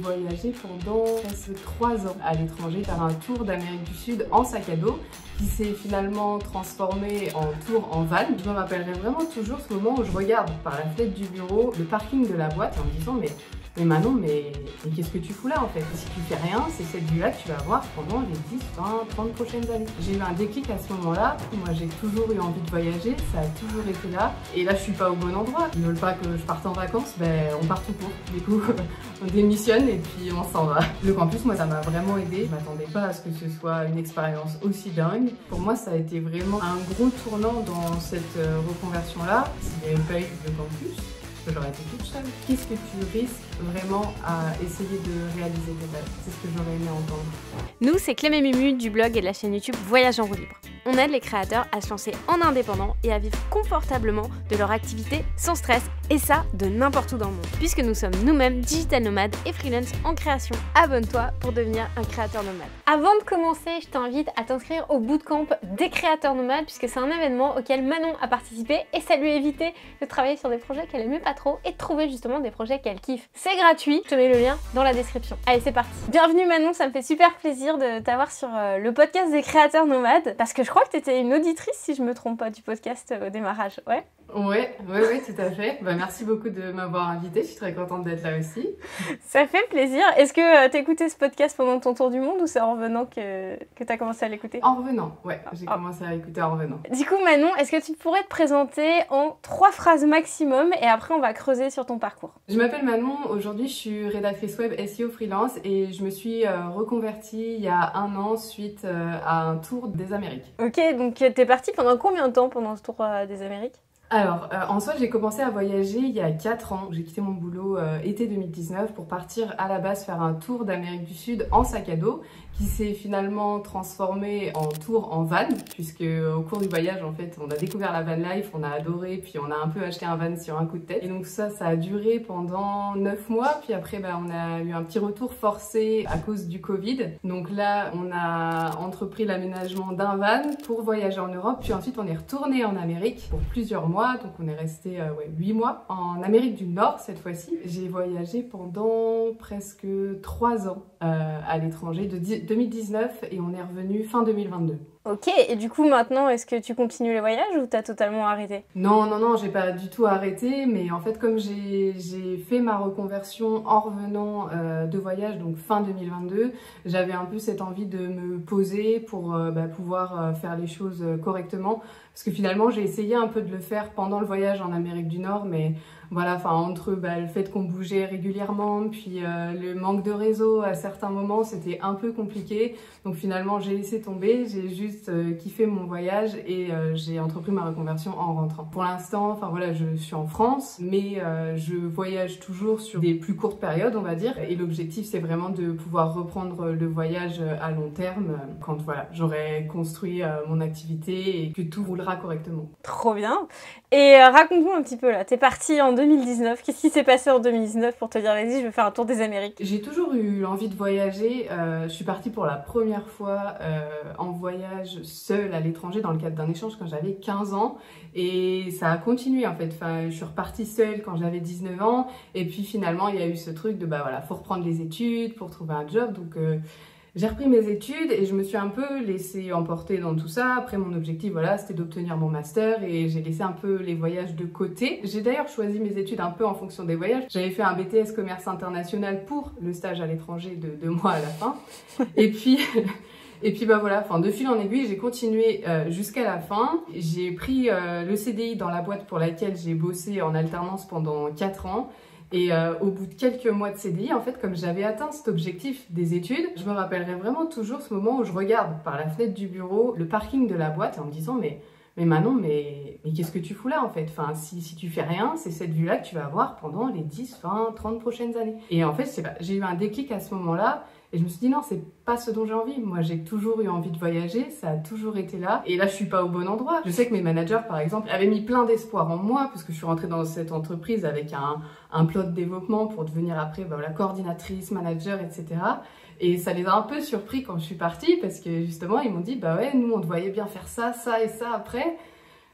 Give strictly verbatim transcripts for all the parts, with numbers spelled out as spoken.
voyagé pendant presque trois ans à l'étranger, faire un tour d'Amérique du Sud en sac à dos qui s'est finalement transformé en tour en van. Je me rappellerai vraiment toujours ce moment où je regarde par la fenêtre du bureau le parking de la boîte en me disant mais Mais Manon, mais, mais qu'est-ce que tu fous là en fait? Si tu fais rien, c'est cette vue-là que tu vas avoir pendant les dix, vingt, trente prochaines années. J'ai eu un déclic à ce moment-là. Moi, j'ai toujours eu envie de voyager, ça a toujours été là. Et là, je suis pas au bon endroit. Ils veulent pas que je parte en vacances, ben on part tout court. Du coup, on démissionne et puis on s'en va. Le campus, moi, ça m'a vraiment aidé. Je m'attendais pas à ce que ce soit une expérience aussi dingue. Pour moi, ça a été vraiment un gros tournant dans cette reconversion-là. S'il n'y avait pas eu le campus, j'aurais été toute seule. Qu'est-ce que tu risques vraiment à essayer de réaliser tes rêves? C'est ce que j'aurais aimé entendre. Nous, c'est Clem et Mumu du blog et de la chaîne YouTube Voyage en roue libre. On aide les créateurs à se lancer en indépendant et à vivre confortablement de leur activité sans stress, et ça de n'importe où dans le monde. Puisque nous sommes nous-mêmes digital nomades et freelance en création. Abonne-toi pour devenir un créateur nomade. Avant de commencer, je t'invite à t'inscrire au bootcamp des créateurs nomades, puisque c'est un événement auquel Manon a participé et ça lui a évité de travailler sur des projets qu'elle aimait pas trop et de trouver justement des projets qu'elle kiffe. C'est gratuit, je te mets le lien dans la description. Allez, c'est parti. Bienvenue Manon, ça me fait super plaisir de t'avoir sur euh, le podcast des créateurs nomades, parce que je crois que tu étais une auditrice, si je me trompe pas, du podcast euh, au démarrage, ouais? Ouais, ouais, ouais, tout à fait. Bah, merci beaucoup de m'avoir invitée, je suis très contente d'être là aussi. Ça fait plaisir. Est-ce que euh, t'écoutais ce podcast pendant ton tour du monde ou c'est en revenant que, que t'as commencé à l'écouter? En revenant, ouais, j'ai oh. commencé à écouter en revenant. Du coup Manon, est-ce que tu pourrais te présenter en trois phrases maximum et après on va creuser sur ton parcours? Je m'appelle Manon, aujourd'hui je suis rédactrice web S E O freelance et je me suis euh, reconvertie il y a un an suite euh, à un tour des Amériques. Ok, donc t'es partie pendant combien de temps pendant ce tour euh, des Amériques? Alors, euh, en soi, j'ai commencé à voyager il y a quatre ans. J'ai quitté mon boulot euh, été deux mille dix-neuf pour partir à la base faire un tour d'Amérique du Sud en sac à dos qui s'est finalement transformé en tour en van, puisque au cours du voyage, en fait, on a découvert la van life, on a adoré, puis on a un peu acheté un van sur un coup de tête. Et donc ça, ça a duré pendant neuf mois, puis après, bah, on a eu un petit retour forcé à cause du Covid. Donc là, on a entrepris l'aménagement d'un van pour voyager en Europe, puis ensuite on est retourné en Amérique pour plusieurs mois. Donc on est resté euh, ouais, huit mois en Amérique du Nord cette fois-ci. J'ai voyagé pendant presque trois ans euh, à l'étranger, de deux mille dix-neuf, et on est revenu fin deux mille vingt-deux. Ok, et du coup maintenant, est-ce que tu continues les voyages ou t'as totalement arrêté? Non, non, non, j'ai pas du tout arrêté, mais en fait comme j'ai fait ma reconversion en revenant euh, de voyage, donc fin deux mille vingt-deux, j'avais un peu cette envie de me poser pour euh, bah, pouvoir euh, faire les choses euh, correctement, parce que finalement j'ai essayé un peu de le faire pendant le voyage en Amérique du Nord, mais voilà, enfin entre bah, le fait qu'on bougeait régulièrement, puis euh, le manque de réseau à certains moments, c'était un peu compliqué. Donc finalement, j'ai laissé tomber, j'ai juste euh, kiffé mon voyage et euh, j'ai entrepris ma reconversion en rentrant. Pour l'instant, enfin voilà, je suis en France, mais euh, je voyage toujours sur des plus courtes périodes, on va dire. Et l'objectif, c'est vraiment de pouvoir reprendre le voyage à long terme quand voilà, j'aurai construit euh, mon activité et que tout roulera correctement. Trop bien. Et euh, raconte-nous un petit peu là, t'es partie en deux mille dix-neuf, qu'est-ce qui s'est passé en deux mille dix-neuf pour te dire vas-y je vais faire un tour des Amériques? J'ai toujours eu envie de voyager, euh, je suis partie pour la première fois euh, en voyage seule à l'étranger dans le cadre d'un échange quand j'avais quinze ans et ça a continué en fait, enfin, je suis repartie seule quand j'avais dix-neuf ans et puis finalement il y a eu ce truc de bah voilà, faut reprendre les études pour trouver un job, donc euh, j'ai repris mes études et je me suis un peu laissée emporter dans tout ça. Après, mon objectif, voilà, c'était d'obtenir mon master et j'ai laissé un peu les voyages de côté. J'ai d'ailleurs choisi mes études un peu en fonction des voyages. J'avais fait un B T S commerce international pour le stage à l'étranger de deux mois à la fin. Et puis... Et puis bah voilà, enfin de fil en aiguille, j'ai continué euh, jusqu'à la fin. J'ai pris euh, le C D I dans la boîte pour laquelle j'ai bossé en alternance pendant quatre ans. Et euh, au bout de quelques mois de C D I, en fait, comme j'avais atteint cet objectif des études, je me rappellerai vraiment toujours ce moment où je regarde par la fenêtre du bureau le parking de la boîte en me disant mais, mais Manon, mais, mais qu'est-ce que tu fous là en fait? Enfin, si, si tu fais rien, c'est cette vue-là que tu vas avoir pendant les dix, vingt, trente prochaines années. Et en fait, j'ai eu un déclic à ce moment-là. Et je me suis dit non, c'est pas ce dont j'ai envie. Moi, j'ai toujours eu envie de voyager, ça a toujours été là. Et là, je suis pas au bon endroit. Je sais que mes managers, par exemple, avaient mis plein d'espoir en moi parce que je suis rentrée dans cette entreprise avec un, un plot de développement pour devenir après bah, la coordinatrice, manager, et cetera. Et ça les a un peu surpris quand je suis partie parce que justement, ils m'ont dit bah ouais, nous, on te voyait bien faire ça, ça et ça après.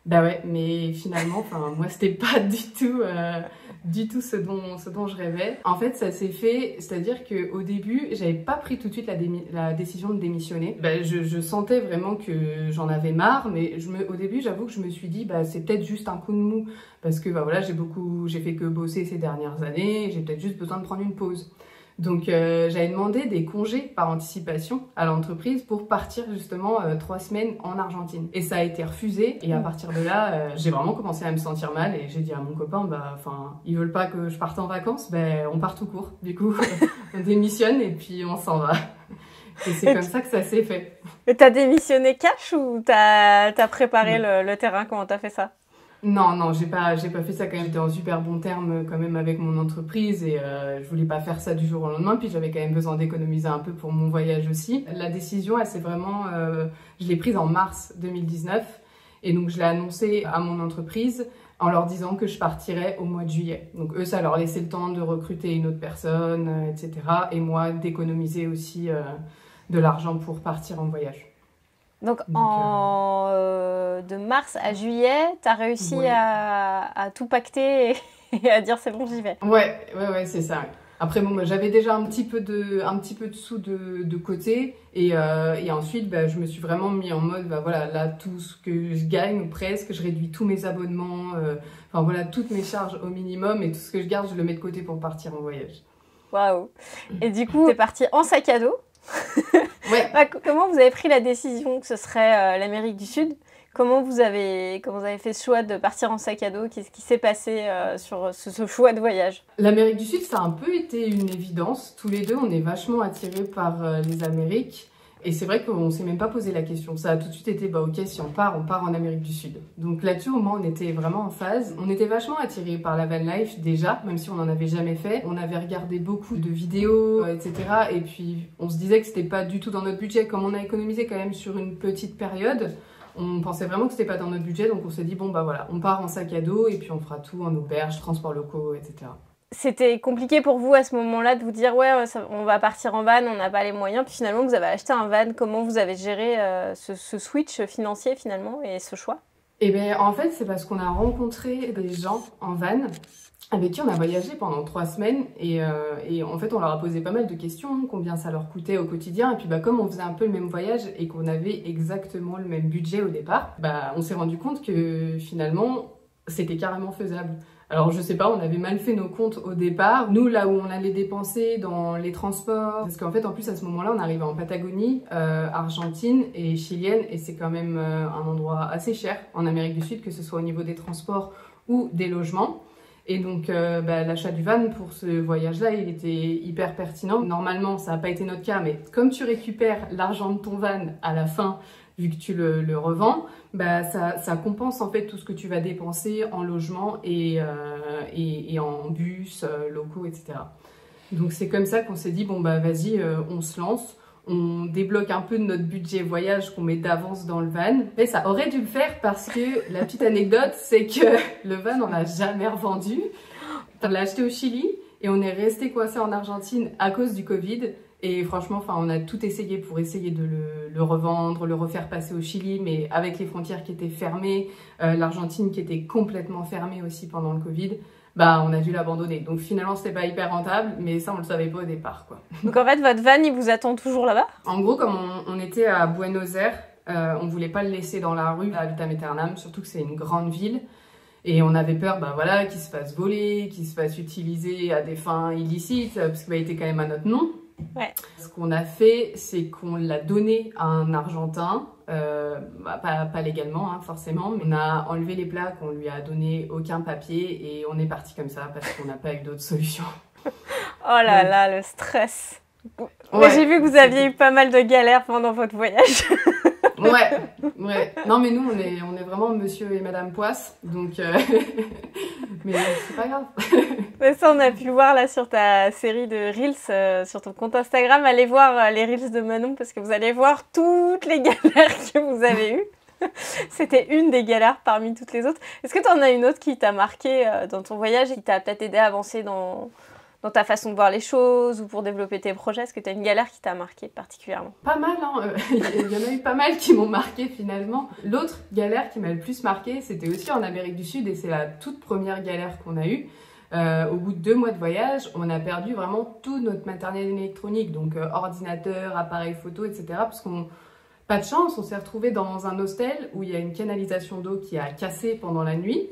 Bah ouais, mais finalement, enfin, moi, c'était pas du tout, euh, du tout ce dont, ce dont je rêvais. En fait, ça s'est fait, c'est-à-dire qu'au début, j'avais pas pris tout de suite la, la décision de démissionner. Bah, je, je sentais vraiment que j'en avais marre, mais je me, au début, j'avoue que je me suis dit, bah, c'est peut-être juste un coup de mou, parce que bah voilà, j'ai beaucoup, j'ai fait que bosser ces dernières années, j'ai peut-être juste besoin de prendre une pause. Donc euh, j'avais demandé des congés par anticipation à l'entreprise pour partir justement euh, trois semaines en Argentine. Et ça a été refusé et à partir de là, euh, j'ai vraiment commencé à me sentir mal et j'ai dit à mon copain, bah enfin, ils veulent pas que je parte en vacances, ben on part tout court. Du coup, on démissionne et puis on s'en va. Et c'est comme ça que ça s'est fait. Et t'as démissionné cash ou t'as t'as préparé le, le terrain? Comment t'as fait ça? Non, non, j'ai pas, j'ai pas fait ça quand même. J'étais en super bon terme quand même avec mon entreprise et euh, je voulais pas faire ça du jour au lendemain. Puis j'avais quand même besoin d'économiser un peu pour mon voyage aussi. La décision, elle s'est vraiment, euh, je l'ai prise en mars deux mille dix-neuf et donc je l'ai annoncé à mon entreprise en leur disant que je partirais au mois de juillet. Donc eux, ça leur laissait le temps de recruter une autre personne, euh, et cetera. Et moi, d'économiser aussi euh, de l'argent pour partir en voyage. Donc, Donc en, euh, de mars à juillet, tu as réussi ouais. à, à tout pacter et, et à dire c'est bon, j'y vais. Ouais, ouais, ouais, c'est ça. Après, bon, bah, j'avais déjà un petit peu de, un petit peu de sous de, de côté et, euh, et ensuite, bah, je me suis vraiment mis en mode, bah, voilà, là, tout ce que je gagne ou presque, je réduis tous mes abonnements, euh, enfin voilà, toutes mes charges au minimum et tout ce que je garde, je le mets de côté pour partir en voyage. Waouh! Et du coup, t'es parti en sac à dos. Ouais. Comment vous avez pris la décision que ce serait euh, l'Amérique du Sud? Comment vous, avez, comment vous avez fait ce choix de partir en sac à dos? Qu'est-ce qui s'est passé euh, sur ce, ce choix de voyage? L'Amérique du Sud, ça a un peu été une évidence. Tous les deux, on est vachement attirés par euh, les Amériques. Et c'est vrai qu'on ne s'est même pas posé la question. Ça a tout de suite été, bah ok, si on part, on part en Amérique du Sud. Donc là-dessus, au moins, on était vraiment en phase. On était vachement attirés par la van life déjà, même si on n'en avait jamais fait. On avait regardé beaucoup de vidéos, euh, et cetera. Et puis, on se disait que c'était pas du tout dans notre budget. Comme on a économisé quand même sur une petite période, on pensait vraiment que c'était pas dans notre budget. Donc on s'est dit, bon bah voilà, on part en sac à dos et puis on fera tout en auberge, transports locaux, et cetera. C'était compliqué pour vous à ce moment-là de vous dire ouais ça, on va partir en van, on n'a pas les moyens, puis finalement vous avez acheté un van. Comment vous avez géré euh, ce, ce switch financier finalement et ce choix? Eh bien en fait c'est parce qu'on a rencontré des gens en van avec qui on a voyagé pendant trois semaines et, euh, et en fait on leur a posé pas mal de questions, combien ça leur coûtait au quotidien et puis bah comme on faisait un peu le même voyage et qu'on avait exactement le même budget au départ, bah on s'est rendu compte que finalement c'était carrément faisable. Alors je sais pas, on avait mal fait nos comptes au départ. Nous, là où on allait dépenser dans les transports, parce qu'en fait, en plus à ce moment-là, on arrivait en Patagonie, euh, Argentine et chilienne, et c'est quand même euh, un endroit assez cher en Amérique du Sud, que ce soit au niveau des transports ou des logements. Et donc euh, bah, l'achat du van pour ce voyage-là, il était hyper pertinent. Normalement, ça n'a pas été notre cas, mais comme tu récupères l'argent de ton van à la fin, vu que tu le, le revends, bah ça, ça compense en fait tout ce que tu vas dépenser en logement et, euh, et, et en bus, euh, locaux, et cetera. Donc c'est comme ça qu'on s'est dit, bon bah vas-y, euh, on se lance, on débloque un peu de notre budget voyage qu'on met d'avance dans le van. Mais ça aurait dû le faire parce que la petite anecdote, c'est que le van, on l'a jamais revendu. On l'a acheté au Chili et on est resté coincé en Argentine à cause du Covid. Et franchement, enfin, on a tout essayé pour essayer de le, le revendre, le refaire passer au Chili, mais avec les frontières qui étaient fermées, euh, l'Argentine qui était complètement fermée aussi pendant le Covid, bah on a dû l'abandonner. Donc finalement, c'était pas hyper rentable, mais ça, on le savait pas au départ, quoi. Donc en fait, votre van, il vous attend toujours là-bas? En gros, comme on, on était à Buenos Aires, euh, on voulait pas le laisser dans la rue à Vitam Aeternam, surtout que c'est une grande ville. Et on avait peur, bah voilà, qu'il se fasse voler, qu'il se fasse utiliser à des fins illicites, parce qu'il était quand même à notre nom. Ouais. Ce qu'on a fait, c'est qu'on l'a donné à un Argentin, euh, bah, pas, pas légalement hein, forcément, mais on a enlevé les plaques, on lui a donné aucun papier et on est parti comme ça parce qu'on n'a pas eu d'autre solution. Oh là ouais. là, le stress. Ouais, j'ai vu que vous aviez eu pas mal de galères pendant votre voyage. Ouais, ouais. Non mais nous on est, on est vraiment monsieur et madame Poisse, donc euh... mais c'est pas grave. Mais ça on a pu le voir là sur ta série de Reels, euh, sur ton compte Instagram. Allez voir euh, les Reels de Manon parce que vous allez voir toutes les galères que vous avez eues. C'était une des galères parmi toutes les autres. Est-ce que tu en as une autre qui t'a marqué euh, dans ton voyage et qui t'a peut-être aidé à avancer dans, dans ta façon de voir les choses ou pour développer tes projets? Est-ce que tu as une galère qui t'a marqué particulièrement? Pas mal, hein. Il y en a eu pas mal qui m'ont marqué finalement. L'autre galère qui m'a le plus marqué, c'était aussi en Amérique du Sud et c'est la toute première galère qu'on a eue. Euh, au bout de deux mois de voyage, on a perdu vraiment tout notre matériel électronique, donc euh, ordinateur, appareil photo, et cetera. Parce qu'on, pas de chance, on s'est retrouvé dans un hostel où il y a une canalisation d'eau qui a cassé pendant la nuit.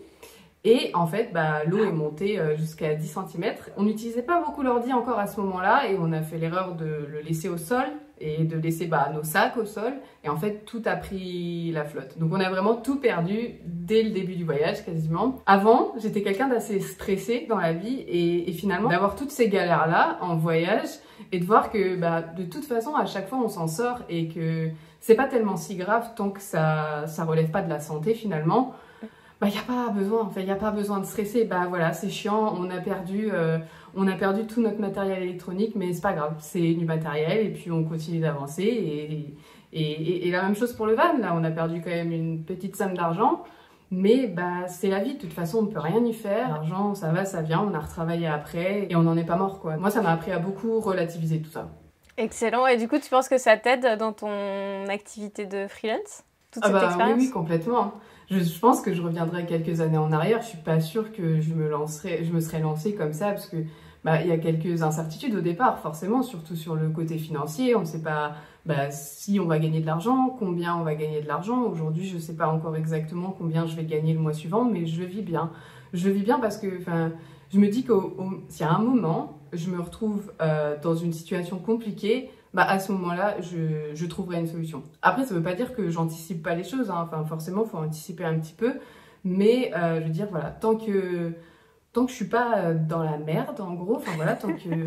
Et en fait, bah, l'eau est montée euh, jusqu'à dix centimètres. On n'utilisait pas beaucoup l'ordi encore à ce moment-là et on a fait l'erreur de le laisser au sol et de laisser bah, nos sacs au sol. Et en fait, tout a pris la flotte. Donc on a vraiment tout perdu dès le début du voyage quasiment. Avant, j'étais quelqu'un d'assez stressé dans la vie et, et finalement d'avoir toutes ces galères-là en voyage et de voir que bah, de toute façon, à chaque fois, on s'en sort et que c'est pas tellement si grave tant que ça, ça relève pas de la santé finalement. Bah, y a pas besoin, en fait, y a pas besoin de stresser. Bah voilà, c'est chiant, on a perdu, euh, on a perdu tout notre matériel électronique, mais c'est pas grave, c'est du matériel et puis on continue d'avancer. Et, et, et, et la même chose pour le van, là, on a perdu quand même une petite somme d'argent, mais bah c'est la vie. De toute façon, on peut rien y faire. L'argent, ça va, ça vient, on a retravaillé après et on n'en est pas mort, quoi. Moi, ça m'a appris à beaucoup relativiser tout ça. Excellent. Et du coup, tu penses que ça t'aide dans ton activité de freelance, toute ah cette bah, expérience? Oui, oui, complètement. Je, je pense que je reviendrai quelques années en arrière. Je suis pas sûre que je me lancerai, je me serais lancée comme ça parce que bah, il y a quelques incertitudes au départ, forcément, surtout sur le côté financier. On ne sait pas bah, si on va gagner de l'argent, combien on va gagner de l'argent. Aujourd'hui, je ne sais pas encore exactement combien je vais gagner le mois suivant, mais je vis bien. Je vis bien parce que, enfin, je me dis qu'au s'il y a un moment, je me retrouve euh, dans une situation compliquée. Bah à ce moment-là, je, je trouverai une solution. Après, ça ne veut pas dire que j'anticipe pas les choses, hein. Enfin, forcément, il faut anticiper un petit peu. Mais euh, je veux dire, voilà, tant que, tant que je suis pas dans la merde, en gros, enfin voilà, tant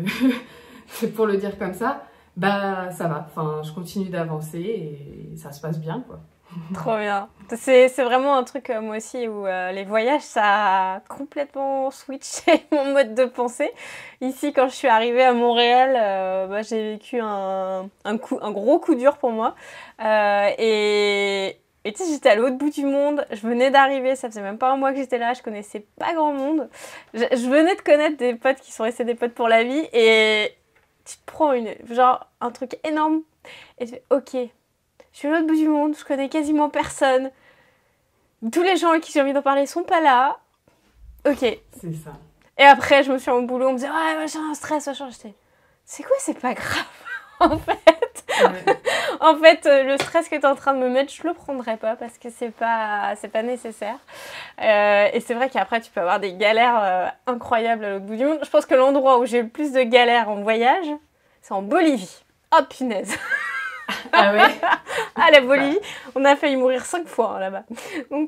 que, pour le dire comme ça, bah ça va. Enfin, je continue d'avancer et ça se passe bien, quoi. Trop bien. C'est vraiment un truc, euh, moi aussi, où euh, les voyages, ça a complètement switché mon mode de pensée. Ici, quand je suis arrivée à Montréal, euh, bah, j'ai vécu un, un, coup, un gros coup dur pour moi. Euh, et et tu sais, j'étais à l'autre bout du monde. Je venais d'arriver, ça faisait même pas un mois que j'étais là. Je connaissais pas grand monde. Je, je venais de connaître des potes qui sont restés des potes pour la vie. Et tu te prends une, genre, un truc énorme. Et tu fais, ok. Je suis à l'autre bout du monde, je connais quasiment personne. Tous les gens avec qui j'ai envie d'en parler sont pas là. Ok. C'est ça. Et après, je me suis en boulot, on me disait, ouais, machin, stress, machin. J'étais, c'est quoi, c'est pas grave, en fait. Ouais. En fait, le stress que tu es en train de me mettre, je le prendrai pas parce que c'est pas, c'est pas nécessaire. Euh, et c'est vrai qu'après, tu peux avoir des galères euh, incroyables à l'autre bout du monde. Je pense que l'endroit où j'ai le plus de galères en voyage, c'est en Bolivie. Oh, punaise. Ah ouais. Ah, la Bolivie, on a failli mourir cinq fois hein, là-bas. Donc...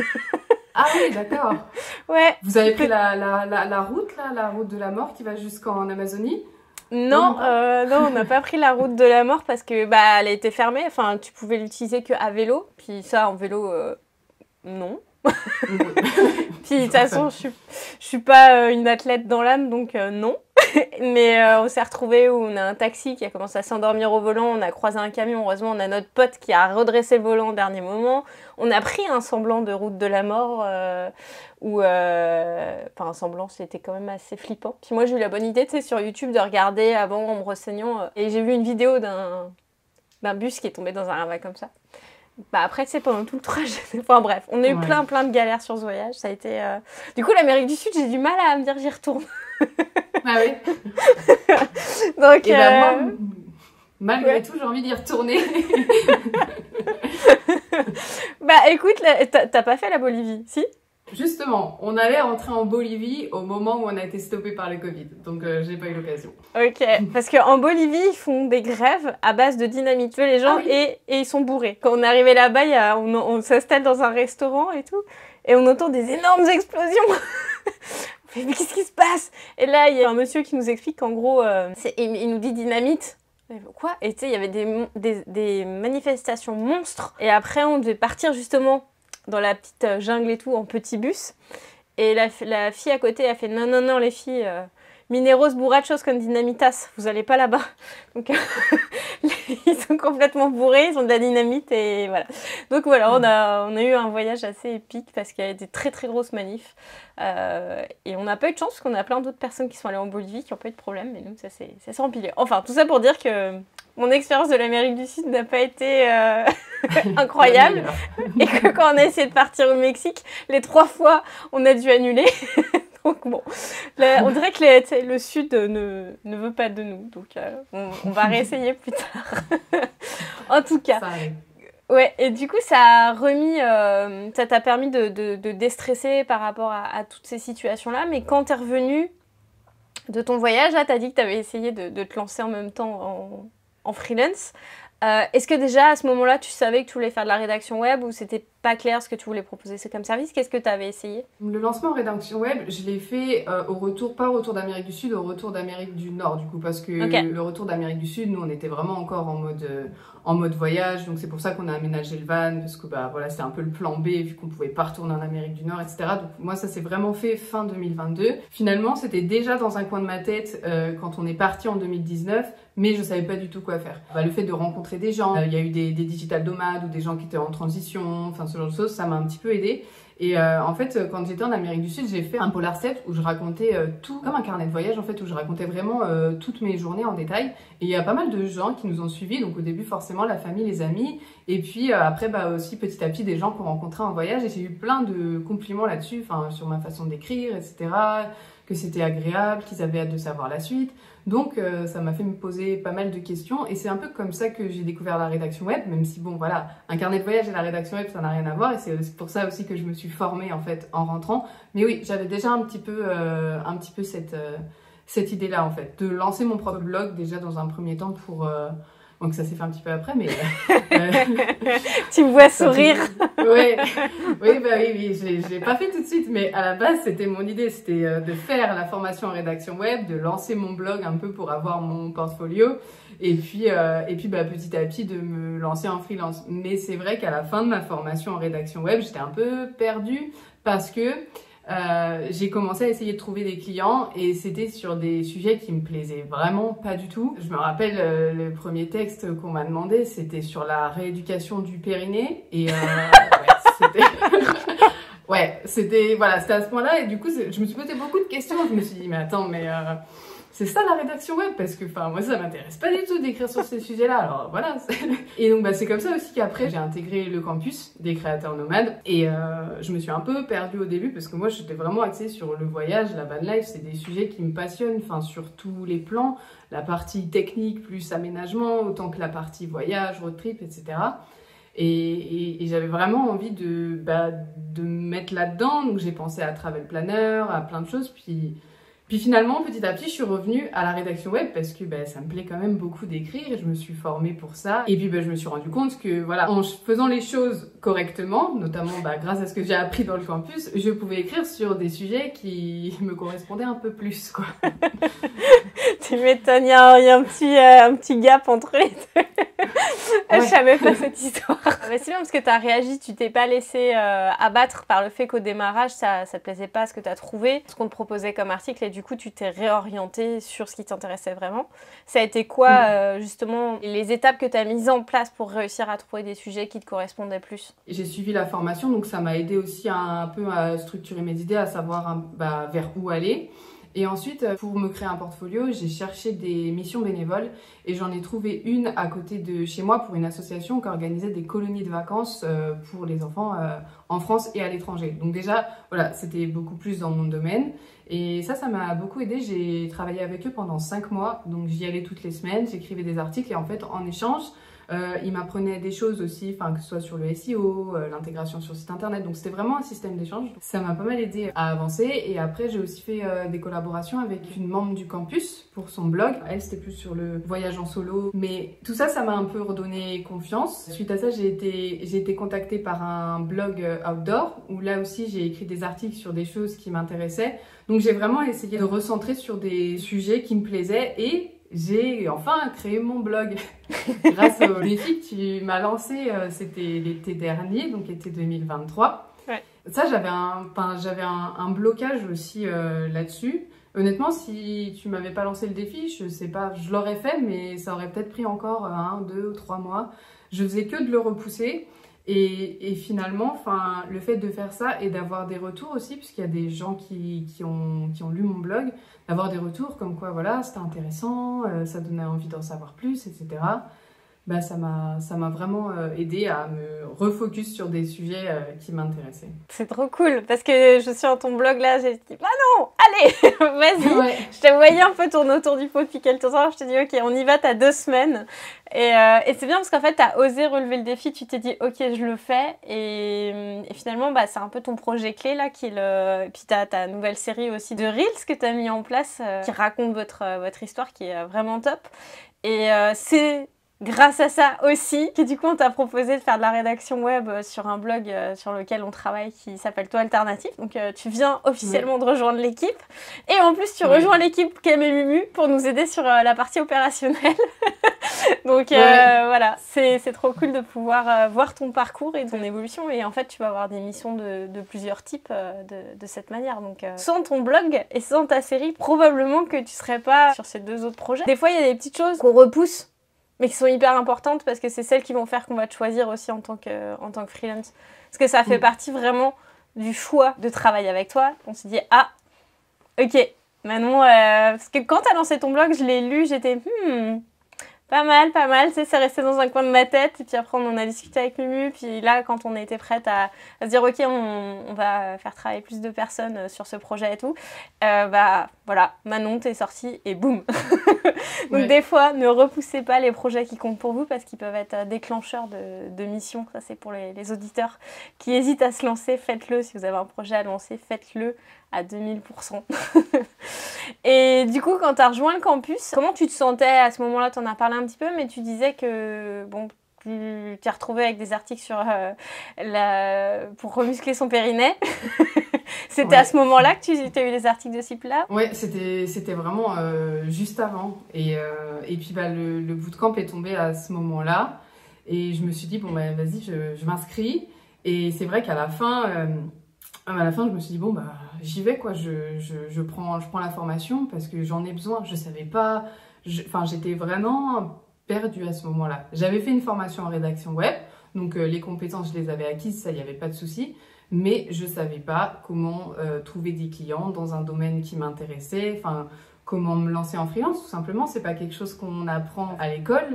Ah oui, d'accord. Ouais. Vous avez pris la, la, la, la route, là, la route de la mort qui va jusqu'en Amazonie? Non, euh, non, on n'a pas pris la route de la mort parce que bah, elle a été fermée. Enfin, tu pouvais l'utiliser qu'à vélo. Puis ça, en vélo, euh, non. Puis de toute façon, je suis, je suis pas euh, une athlète dans l'âme, donc euh, non. Mais euh, on s'est retrouvés où on a un taxi qui a commencé à s'endormir au volant, on a croisé un camion, heureusement on a notre pote qui a redressé le volant au dernier moment. On a pris un semblant de route de la mort, euh, où, euh, enfin un semblant, c'était quand même assez flippant. Puis moi j'ai eu la bonne idée, tu sais, sur YouTube de regarder avant en me renseignant, euh, et j'ai vu une vidéo d'un d'un bus qui est tombé dans un ravin comme ça. Bah après, tu sais, pendant tout le trajet, enfin bref, on a eu ouais. plein plein de galères sur ce voyage, ça a été... Euh... Du coup, l'Amérique du Sud, j'ai du mal à me dire j'y retourne. Ah oui. Donc, et euh... bah moi, malgré ouais. tout, j'ai envie d'y retourner. Bah écoute, t'as pas fait la Bolivie, si? Justement, on allait rentrer en Bolivie au moment où on a été stoppé par le Covid, donc euh, j'ai pas eu l'occasion. Ok, parce qu'en Bolivie, ils font des grèves à base de dynamite, tu vois, les gens, ah oui. et, et ils sont bourrés. Quand on est arrivé là-bas, y a, on, on s'installe dans un restaurant et tout, et on entend des énormes explosions. Mais qu'est-ce qui se passe? Et là, il y a un monsieur qui nous explique qu'en gros, euh, il, il nous dit dynamite. Quoi? Et tu sais, il y avait des, des, des manifestations monstres. Et après, on devait partir justement dans la petite jungle et tout, en petit bus. Et la, la fille à côté a fait non, non, non, les filles, euh, Mineros bourrachos con dinamitas, vous allez pas là-bas. Donc ils sont complètement bourrés, ils ont de la dynamite et voilà. Donc voilà, on a, on a eu un voyage assez épique parce qu'il y a des très très grosses manifs. Euh, et on n'a pas eu de chance parce qu'on a plein d'autres personnes qui sont allées en Bolivie qui n'ont pas eu de problème, mais nous ça s'est empilé. Enfin, tout ça pour dire que mon expérience de l'Amérique du Sud n'a pas été euh, incroyable et que quand on a essayé de partir au Mexique, les trois fois, on a dû annuler. Donc bon, là, on dirait que les, le Sud ne, ne veut pas de nous, donc euh, on, on va réessayer plus tard. En tout cas, ouais, et du coup ça a remis, euh, ça t'a permis de, de, de déstresser par rapport à, à toutes ces situations-là, mais quand t'es revenue de ton voyage, là t'as dit que t'avais essayé de, de te lancer en même temps en, en freelance. Euh, Est-ce que déjà à ce moment-là tu savais que tu voulais faire de la rédaction web ou c'était pas clair ce que tu voulais proposer c'est comme service? Qu'est-ce que tu avais essayé? Le lancement en rédaction web, je l'ai fait euh, au retour, pas au retour d'Amérique du Sud, au retour d'Amérique du Nord du coup, parce que okay. le retour d'Amérique du Sud, nous on était vraiment encore en mode, euh, en mode voyage, donc c'est pour ça qu'on a aménagé le van, parce que bah voilà c'était un peu le plan B vu qu'on pouvait pas retourner en Amérique du Nord, et cetera. Donc moi ça s'est vraiment fait fin deux mille vingt-deux. Finalement c'était déjà dans un coin de ma tête euh, quand on est parti en deux mille dix-neuf, mais je savais pas du tout quoi faire. Bah, le fait de rencontrer des gens, il euh, y a eu des, des digital nomades ou des gens qui étaient en transition, enfin ce genre de choses, ça m'a un petit peu aidé. Et euh, en fait, quand j'étais en Amérique du Sud, j'ai fait un Polar Step où je racontais euh, tout, comme un carnet de voyage en fait, où je racontais vraiment euh, toutes mes journées en détail. Et il y a pas mal de gens qui nous ont suivis, donc au début forcément la famille, les amis, et puis euh, après bah aussi petit à petit des gens qu'on rencontrait en voyage. Et j'ai eu plein de compliments là-dessus, enfin sur ma façon d'écrire, et cetera. Que c'était agréable, qu'ils avaient hâte de savoir la suite. Donc euh, ça m'a fait me poser pas mal de questions et c'est un peu comme ça que j'ai découvert la rédaction web, même si bon voilà, un carnet de voyage et la rédaction web ça n'a rien à voir et c'est pour ça aussi que je me suis formée en fait en rentrant. Mais oui, j'avais déjà un petit peu, euh, un petit peu cette, euh, cette idée-là en fait, de lancer mon propre blog déjà dans un premier temps pour... Euh, donc ça s'est fait un petit peu après, mais... Euh, tu me vois sourire. Ouais. Oui, bah oui, oui, je l'ai pas fait tout de suite, mais à la base, c'était mon idée, c'était euh, de faire la formation en rédaction web, de lancer mon blog un peu pour avoir mon portfolio, et puis, euh, et puis bah, petit à petit de me lancer en freelance. Mais c'est vrai qu'à la fin de ma formation en rédaction web, j'étais un peu perdue parce que Euh, j'ai commencé à essayer de trouver des clients et c'était sur des sujets qui me plaisaient vraiment pas du tout. Je me rappelle euh, le premier texte qu'on m'a demandé, c'était sur la rééducation du périnée et euh, ouais, c'était ouais, c'était voilà, c'était à ce point-là et du coup je me suis posé beaucoup de questions. Je me suis dit mais attends mais euh, c'est ça la rédaction web parce que enfin moi ça m'intéresse pas du tout d'écrire sur ces sujets-là. Alors voilà. Et donc bah c'est comme ça aussi qu'après j'ai intégré le campus des créateurs nomades et euh, je me suis un peu perdue au début parce que moi j'étais vraiment axée sur le voyage, la van life, c'est des sujets qui me passionnent, enfin sur tous les plans, la partie technique plus aménagement autant que la partie voyage, road trip, et cetera. Et, et, et j'avais vraiment envie de bah, de me mettre là-dedans, donc j'ai pensé à travel planner, à plein de choses, puis Puis finalement, petit à petit, je suis revenue à la rédaction web parce que bah, ça me plaît quand même beaucoup d'écrire et je me suis formée pour ça. Et puis bah, je me suis rendu compte que voilà, en faisant les choses correctement, notamment bah, grâce à ce que j'ai appris dans le campus, je pouvais écrire sur des sujets qui me correspondaient un peu plus, quoi. Tu m'étonnes, il y a, il y a un, petit, euh, un petit gap entre les deux. Ouais. Je savais pas cette histoire. Mais c'est bien parce que tu as réagi, tu t'es pas laissé euh, abattre par le fait qu'au démarrage, ça ne te plaisait pas ce que tu as trouvé, ce qu'on te proposait comme article et du coup, tu t'es réorienté sur ce qui t'intéressait vraiment. Ça a été quoi, mmh. euh, justement, les étapes que tu as mises en place pour réussir à trouver des sujets qui te correspondaient plus? J'ai suivi la formation, donc ça m'a aidé aussi à, un peu à structurer mes idées, à savoir un, bah, vers où aller. Et ensuite, pour me créer un portfolio, j'ai cherché des missions bénévoles et j'en ai trouvé une à côté de chez moi pour une association qui organisait des colonies de vacances pour les enfants en France et à l'étranger. Donc déjà, voilà, c'était beaucoup plus dans mon domaine. Et ça, ça m'a beaucoup aidé. J'ai travaillé avec eux pendant cinq mois, donc j'y allais toutes les semaines, j'écrivais des articles et en fait, en échange, Euh, il m'apprenait des choses aussi, enfin que ce soit sur le S E O, euh, l'intégration sur site internet, donc c'était vraiment un système d'échange. Ça m'a pas mal aidé à avancer et après j'ai aussi fait euh, des collaborations avec une membre du campus pour son blog. Elle c'était plus sur le voyage en solo, mais tout ça, ça m'a un peu redonné confiance. Suite à ça, j'ai été, j'ai été contactée par un blog outdoor où là aussi j'ai écrit des articles sur des choses qui m'intéressaient. Donc j'ai vraiment essayé de recentrer sur des sujets qui me plaisaient et j'ai enfin créé mon blog grâce au défi que tu m'as lancé, euh, c'était l'été dernier, donc l'été deux mille vingt-trois. Ouais. Ça, j'avais un, enfin, j'avais un, un blocage aussi euh, là-dessus. Honnêtement, si tu m'avais pas lancé le défi, je sais pas, je l'aurais fait, mais ça aurait peut-être pris encore un, deux ou trois mois. Je faisais que de le repousser. Et, et finalement, enfin, le fait de faire ça et d'avoir des retours aussi, puisqu'il y a des gens qui, qui, ont, qui ont lu mon blog, d'avoir des retours comme quoi, voilà, c'était intéressant, euh, ça donnait envie d'en savoir plus, et cetera. Bah, ça m'a ça m'a vraiment euh, aidé à me refocus sur des sujets euh, qui m'intéressaient. C'est trop cool, parce que je suis en ton blog là, j'ai dit, bah non, allez, vas-y. Ouais. Je te voyais un peu tourner autour du pot depuis quelques temps, je te dis, ok, on y va, t'as deux semaines. Et, euh, et c'est bien parce qu'en fait, t'as osé relever le défi, tu t'es dit, ok, je le fais. Et, et finalement, bah, c'est un peu ton projet clé là, qui le... et puis t'as ta nouvelle série aussi de Reels que t'as mis en place, euh, qui raconte votre, euh, votre histoire, qui est vraiment top. Et euh, c'est... grâce à ça aussi, que du coup on t'a proposé de faire de la rédaction web sur un blog euh, sur lequel on travaille qui s'appelle Toi Alternatif. Donc euh, tu viens officiellement oui. de rejoindre l'équipe. Et en plus tu oui. rejoins l'équipe Clem et Mumu pour nous aider sur euh, la partie opérationnelle. Donc euh, ouais. voilà, c'est trop cool de pouvoir euh, voir ton parcours et ton évolution. Et en fait tu vas avoir des missions de, de plusieurs types euh, de, de cette manière. Donc euh, sans ton blog et sans ta série, probablement que tu serais pas sur ces deux autres projets. Des fois il y a des petites choses qu'on repousse, mais qui sont hyper importantes parce que c'est celles qui vont faire qu'on va te choisir aussi en tant que, en tant que freelance. Parce que ça fait mmh. partie vraiment du choix de travailler avec toi. On s'est dit, ah, ok, Manon, euh, parce que quand t'as lancé ton blog, je l'ai lu, j'étais, hmm, pas mal, pas mal, tu sais, c'est resté dans un coin de ma tête. Et puis après, on en a discuté avec Mumu. Puis là, quand on était prête à, à se dire, ok, on, on va faire travailler plus de personnes sur ce projet et tout, euh, bah voilà, Manon, t'es sortie et boum. Donc ouais. des fois, ne repoussez pas les projets qui comptent pour vous parce qu'ils peuvent être déclencheurs de, de missions. Ça, c'est pour les, les auditeurs qui hésitent à se lancer. Faites-le. Si vous avez un projet à lancer, faites-le à deux mille pour cent. Et du coup, quand tu as rejoint le campus, comment tu te sentais à ce moment-là? Tu en as parlé un petit peu, mais tu disais que bon, tu t'es retrouvée avec des articles sur euh, la... pour remuscler son périnée. C'était ouais. à ce moment-là que tu as eu les articles de ce type-là? Oui, c'était vraiment euh, juste avant. Et, euh, et puis bah, le, le bootcamp est tombé à ce moment-là. Et je me suis dit, bon, bah, vas-y, je, je m'inscris. Et c'est vrai qu'à la fin... Euh, à la fin, je me suis dit, bon, bah, j'y vais, quoi. Je, je, je, prends, je prends la formation parce que j'en ai besoin. Je savais pas... Enfin, j'étais vraiment perdue à ce moment-là. J'avais fait une formation en rédaction web. Donc, euh, les compétences, je les avais acquises. Ça, il n'y avait pas de souci. Mais je savais pas comment euh, trouver des clients dans un domaine qui m'intéressait. Enfin, comment me lancer en freelance, tout simplement. C'est pas quelque chose qu'on apprend à l'école.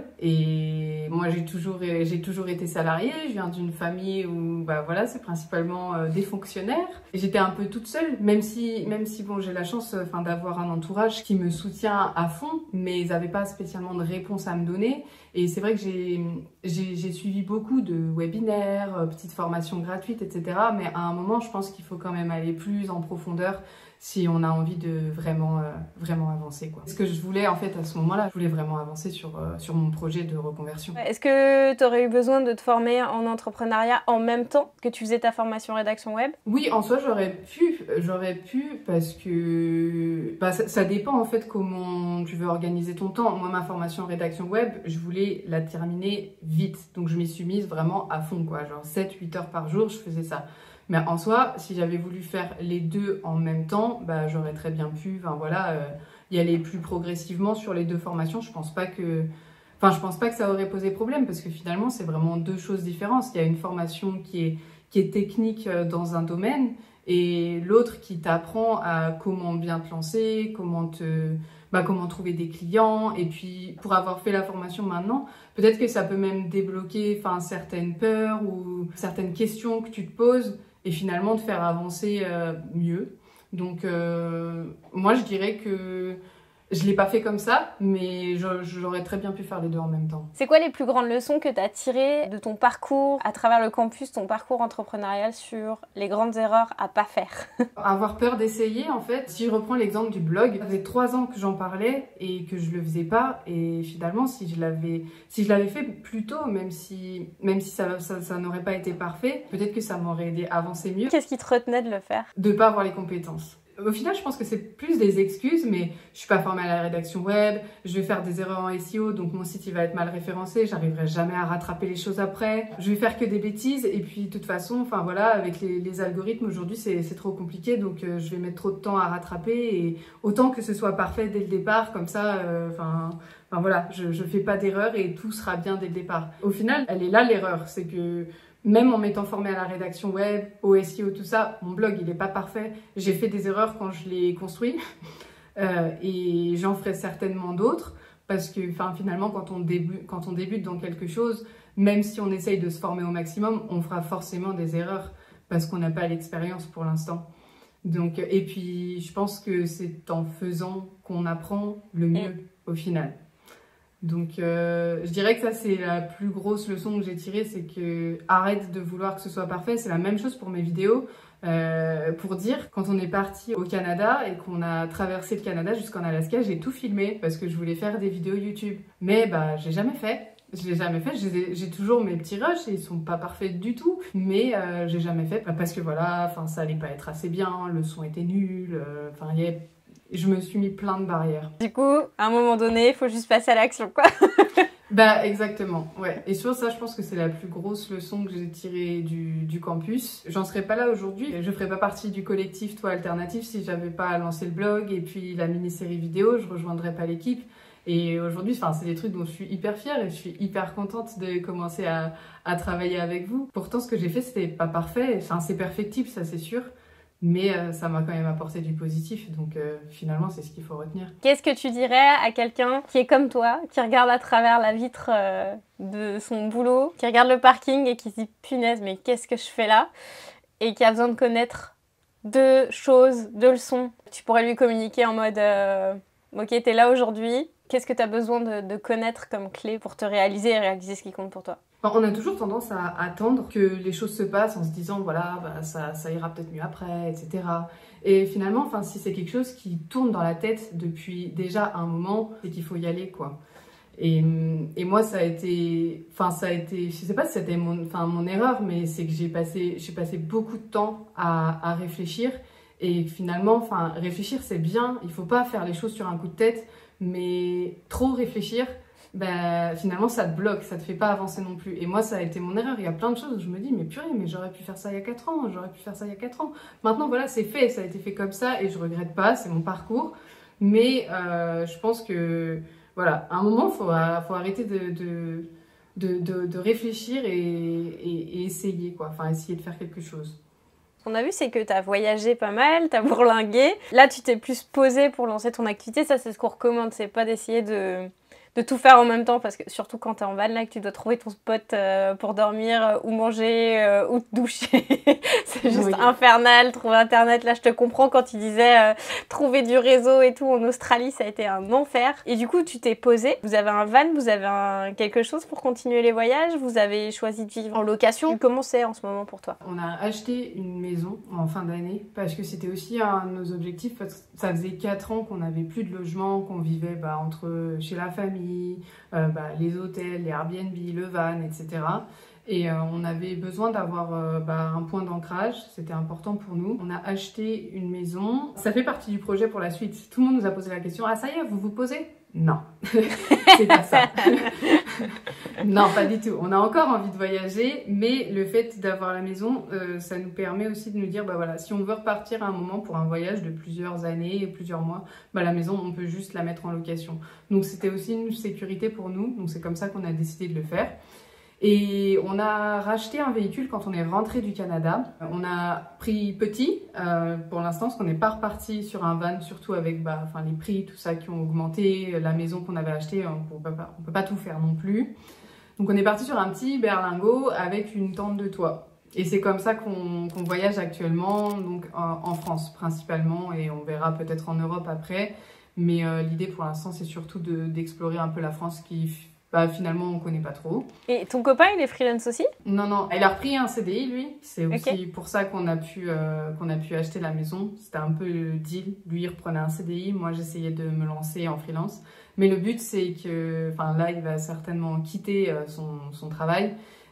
Et moi, j'ai toujours, j'ai toujours été salariée. Je viens d'une famille où, bah voilà, c'est principalement euh, des fonctionnaires. J'étais un peu toute seule, même si, même si bon, j'ai la chance, enfin, d'avoir un entourage qui me soutient à fond, mais ils n'avaient pas spécialement de réponse à me donner. Et c'est vrai que j'ai suivi beaucoup de webinaires, euh, petites formations gratuites, et cetera. Mais à un moment, je pense qu'il faut quand même aller plus en profondeur si on a envie de vraiment, euh, vraiment avancer, quoi. Ce que je voulais, en fait, à ce moment-là, je voulais vraiment avancer sur, euh, sur mon projet de reconversion. Est-ce que tu aurais eu besoin de te former en entrepreneuriat en même temps que tu faisais ta formation rédaction web? Oui, en soi, j'aurais pu, j'aurais pu parce que bah, ça, ça dépend, en fait, comment tu veux organiser ton temps. Moi, ma formation rédaction web, je voulais la terminer vite. Donc, je m'y suis mise vraiment à fond, quoi. Genre sept huit heures par jour, je faisais ça. Mais en soi, si j'avais voulu faire les deux en même temps, bah, j'aurais très bien pu, enfin voilà, euh, y aller plus progressivement sur les deux formations. Je pense pas que, enfin, je pense pas que ça aurait posé problème parce que finalement, c'est vraiment deux choses différentes. Il y a une formation qui est, qui est technique dans un domaine et l'autre qui t'apprend à comment bien te lancer, comment te, bah, comment trouver des clients. Et puis, pour avoir fait la formation maintenant, peut-être que ça peut même débloquer, enfin, certaines peurs ou certaines questions que tu te poses et finalement te faire avancer euh, mieux. Donc, euh, moi, je dirais que je ne l'ai pas fait comme ça, mais j'aurais très bien pu faire les deux en même temps. C'est quoi les plus grandes leçons que tu as tirées de ton parcours à travers le campus, ton parcours entrepreneurial sur les grandes erreurs à pas faire? Avoir peur d'essayer, en fait. Si je reprends l'exemple du blog, ça faisait trois ans que j'en parlais et que je le faisais pas. Et finalement, si je l'avais si je l'avais fait plus tôt, même si, même si ça, ça, ça n'aurait pas été parfait, peut-être que ça m'aurait aidé à avancer mieux. Qu'est-ce qui te retenait de le faire? De pas avoir les compétences. Au final, je pense que c'est plus des excuses, mais je suis pas formée à la rédaction web, je vais faire des erreurs en S E O, donc mon site il va être mal référencé, j'arriverai jamais à rattraper les choses après, je vais faire que des bêtises, et puis de toute façon, enfin voilà, avec les, les algorithmes aujourd'hui c'est trop compliqué, donc euh, je vais mettre trop de temps à rattraper, et autant que ce soit parfait dès le départ, comme ça, enfin... Euh, Enfin voilà, je, je fais pas d'erreur et tout sera bien dès le départ. Au final, elle est là l'erreur, c'est que même en m'étant formée à la rédaction web, au S E O, tout ça, mon blog il est pas parfait. J'ai fait des erreurs quand je l'ai construit euh, et j'en ferai certainement d'autres parce que enfin, finalement quand on, débute, quand on débute dans quelque chose, même si on essaye de se former au maximum, on fera forcément des erreurs parce qu'on n'a pas l'expérience pour l'instant. Donc, et puis je pense que c'est en faisant qu'on apprend le mieux au final. Donc, euh, je dirais que ça, c'est la plus grosse leçon que j'ai tirée, c'est que arrête de vouloir que ce soit parfait. C'est la même chose pour mes vidéos. Euh, pour dire, quand on est parti au Canada et qu'on a traversé le Canada jusqu'en Alaska, j'ai tout filmé parce que je voulais faire des vidéos YouTube. Mais bah, j'ai jamais fait. Je l'ai jamais fait. J'ai toujours mes petits rushs et ils sont pas parfaits du tout. Mais euh, j'ai jamais fait parce que voilà, enfin, ça allait pas être assez bien, le son était nul. Enfin, euh, il y avait je me suis mis plein de barrières. Du coup, à un moment donné, il faut juste passer à l'action, quoi. Bah, exactement, ouais. Et sur ça, je pense que c'est la plus grosse leçon que j'ai tirée du, du campus. J'en serais pas là aujourd'hui. Je ferais pas partie du collectif Toi Alternatif si j'avais pas lancé le blog et puis la mini-série vidéo. Je rejoindrais pas l'équipe. Et aujourd'hui, enfin, c'est des trucs dont je suis hyper fière et je suis hyper contente de commencer à, à travailler avec vous. Pourtant, ce que j'ai fait, c'était pas parfait. Enfin, c'est perfectible, ça c'est sûr. Mais euh, ça m'a quand même apporté du positif, donc euh, finalement c'est ce qu'il faut retenir. Qu'est-ce que tu dirais à quelqu'un qui est comme toi, qui regarde à travers la vitre euh, de son boulot, qui regarde le parking et qui se dit « punaise, mais qu'est-ce que je fais là ?» et qui a besoin de connaître deux choses, deux leçons. Tu pourrais lui communiquer en mode euh, « ok, t'es là aujourd'hui, qu'est-ce que t'as besoin de, de connaître comme clé pour te réaliser et réaliser ce qui compte pour toi ?» On a toujours tendance à attendre que les choses se passent en se disant voilà bah, ça, ça ira peut-être mieux après, et cetera. Et finalement, enfin, si c'est quelque chose qui tourne dans la tête depuis déjà un moment, c'est qu'il faut y aller quoi. Et, et moi ça a été, enfin ça a été, je sais pas si c'était mon, enfin mon erreur, mais c'est que j'ai passé, j'ai passé beaucoup de temps à, à réfléchir. Et finalement, enfin réfléchir c'est bien, il faut pas faire les choses sur un coup de tête, mais trop réfléchir. Ben, finalement ça te bloque, ça te fait pas avancer non plus. Et moi ça a été mon erreur, il y a plein de choses où je me dis mais purée, mais j'aurais pu faire ça il y a quatre ans, j'aurais pu faire ça il y a quatre ans. Maintenant voilà, c'est fait, ça a été fait comme ça et je regrette pas, c'est mon parcours. Mais euh, je pense que voilà, à un moment faut, faut arrêter de, de, de, de, de réfléchir et, et, et essayer quoi, enfin essayer de faire quelque chose. Ce qu'on a vu, c'est que tu as voyagé pas mal, tu as bourlingué. Là, tu t'es plus posé pour lancer ton activité. Ça, c'est ce qu'on recommande, c'est pas d'essayer de... de tout faire en même temps, parce que surtout quand t'es en van là, que tu dois trouver ton spot euh, pour dormir, euh, ou manger, euh, ou te doucher. C'est juste oui. infernal, trouver internet. Là, je te comprends quand tu disais euh, trouver du réseau et tout en Australie, ça a été un enfer. Et du coup, tu t'es posé. Vous avez un van, vous avez un... quelque chose pour continuer les voyages, vous avez choisi de vivre en location. Comment c'est en ce moment pour toi? On a acheté une maison en fin d'année, parce que c'était aussi un de nos objectifs, parce que ça faisait quatre ans qu'on n'avait plus de logement, qu'on vivait bah, entre chez la famille, Euh, bah, les hôtels, les Airbnb, le van, et cetera. Et euh, on avait besoin d'avoir euh, bah, un point d'ancrage, c'était important pour nous. On a acheté une maison, ça fait partie du projet pour la suite. Tout le monde nous a posé la question, ah ça y est, vous vous posez? Non, c'est pas ça. Non, pas du tout. On a encore envie de voyager, mais le fait d'avoir la maison, euh, ça nous permet aussi de nous dire, bah voilà, si on veut repartir à un moment pour un voyage de plusieurs années, plusieurs mois, bah la maison, on peut juste la mettre en location. Donc c'était aussi une sécurité pour nous, donc c'est comme ça qu'on a décidé de le faire. Et on a racheté un véhicule quand on est rentré du Canada. On a pris petit euh, pour l'instant, parce qu'on n'est pas reparti sur un van, surtout avec bah, enfin, les prix, tout ça qui ont augmenté, la maison qu'on avait achetée, on ne peut pas, on peut pas tout faire non plus. Donc on est parti sur un petit berlingot avec une tente de toit. Et c'est comme ça qu'on qu'on voyage actuellement, donc en, en France principalement, et on verra peut-être en Europe après. Mais euh, l'idée pour l'instant, c'est surtout d'explorer un peu la France qui... Bah, finalement, on connaît pas trop. Et ton copain, il est freelance aussi? Non, non. Il a repris un C D I, lui. C'est aussi okay. pour ça qu'on a, pu, euh, qu'on a pu acheter la maison. C'était un peu le deal. Lui, il reprenait un C D I. Moi, j'essayais de me lancer en freelance. Mais le but, c'est que... Enfin, là, il va certainement quitter euh, son, son travail.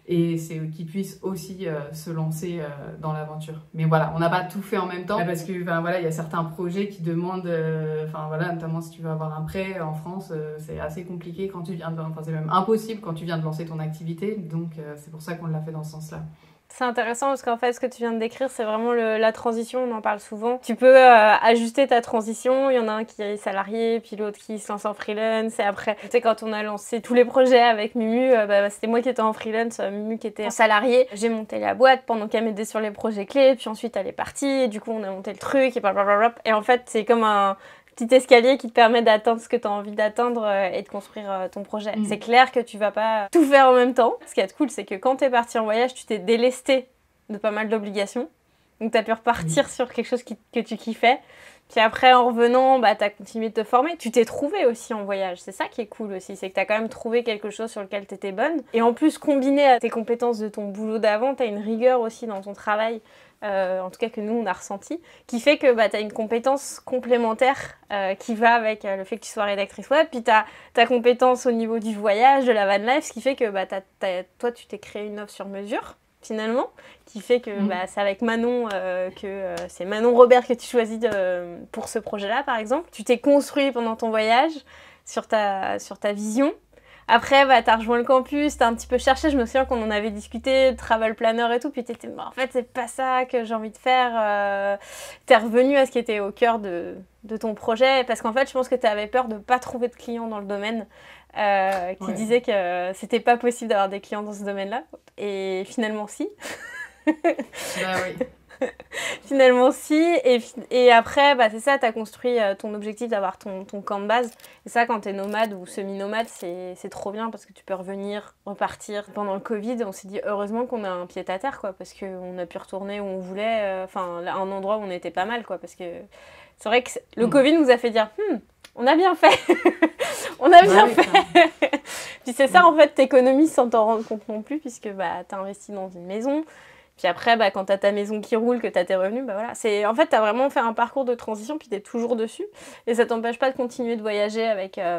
et c'est qu'ils puissent aussi euh, se lancer euh, dans l'aventure. Mais voilà, on n'a pas tout fait en même temps parce que ben, voilà, il y a certains projets qui demandent, euh, enfin voilà, notamment si tu veux avoir un prêt en France, euh, c'est assez compliqué quand tu viens de, enfin c'est même impossible quand tu viens de lancer ton activité, donc euh, c'est pour ça qu'on l'a fait dans ce sens-là. C'est intéressant parce qu'en fait, ce que tu viens de décrire, c'est vraiment le, la transition, on en parle souvent. Tu peux euh, ajuster ta transition, il y en a un qui est salarié, puis l'autre qui se lance en freelance, et après, tu sais, quand on a lancé tous les projets avec Mumu, euh, bah, c'était moi qui étais en freelance, euh, Mumu qui était en salarié. J'ai monté la boîte pendant qu'elle m'aidait sur les projets clés, puis ensuite elle est partie, et du coup on a monté le truc, et blablabla. Et en fait, c'est comme un petit escalier qui te permet d'atteindre ce que tu as envie d'atteindre euh, et de construire euh, ton projet. Mmh. C'est clair que tu vas pas tout faire en même temps. Ce qui est cool, c'est que quand tu es parti en voyage, tu t'es délesté de pas mal d'obligations. Donc tu as pu repartir mmh. sur quelque chose qui, que tu kiffais. Puis après, en revenant, bah, tu as continué de te former. Tu t'es trouvé aussi en voyage. C'est ça qui est cool aussi, c'est que tu as quand même trouvé quelque chose sur lequel tu étais bonne. Et en plus, combiné à tes compétences de ton boulot d'avant, tu as une rigueur aussi dans ton travail. Euh, en tout cas que nous on a ressenti, qui fait que bah, tu as une compétence complémentaire euh, qui va avec euh, le fait que tu sois rédactrice web, puis tu as ta compétence au niveau du voyage, de la van life, ce qui fait que bah, t'as, t'as, toi tu t'es créé une offre sur mesure finalement, qui fait que mmh. bah, c'est avec Manon, euh, que euh, c'est Manon Robert que tu choisis de, pour ce projet-là par exemple. Tu t'es construit pendant ton voyage sur ta, sur ta vision. Après, bah, t'as rejoint le campus, t'as un petit peu cherché, je me souviens qu'on en avait discuté, travel planner et tout, puis t'étais, bah, en fait, c'est pas ça que j'ai envie de faire. Euh... T'es revenu à ce qui était au cœur de, de ton projet, parce qu'en fait, je pense que t'avais peur de pas trouver de clients dans le domaine, euh, qui ouais. disaient que c'était pas possible d'avoir des clients dans ce domaine-là, et finalement, si. Bah oui. Finalement si, et, et après bah, c'est ça, tu as construit euh, ton objectif d'avoir ton, ton camp de base, et ça quand tu es nomade ou semi-nomade c'est, c'est trop bien parce que tu peux revenir, repartir. Pendant le Covid on s'est dit heureusement qu'on a un pied à terre quoi, parce qu'on a pu retourner où on voulait, enfin euh, un endroit où on était pas mal quoi, parce que c'est vrai que le mmh. Covid nous a fait dire hm, on a bien fait. On a bien ouais, fait. Puis c'est ça en fait, t'économises sans t'en rendre compte non plus, puisque bah, t'as investi dans une maison. Puis après, bah, quand t'as ta maison qui roule, que t'as tes revenus, bah voilà. C'est... En fait, t'as vraiment fait un parcours de transition, puis t'es toujours dessus. Et ça t'empêche pas de continuer de voyager avec, euh,